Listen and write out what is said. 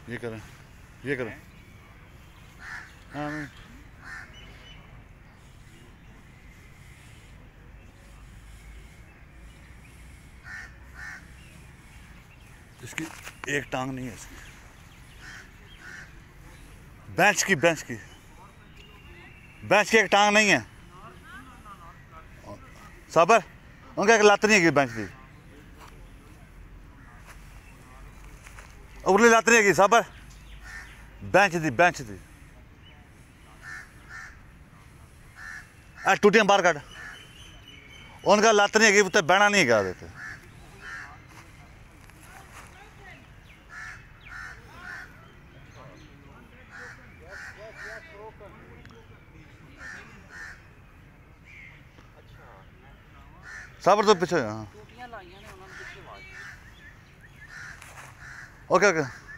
ये करें, ये करें। हाँ इसकी एक टांग नहीं है, इसकी बेंच की एक टांग नहीं है। साबर उनका एक लत्त नहीं है बेंच की, उरली लत्त नहीं है साबर बेंच दी टूटियां बाहर कट। उनका लत्त नहीं है, उत्ते बहना नहीं है देते। साबर तो पीछे। हाँ ओके ओके।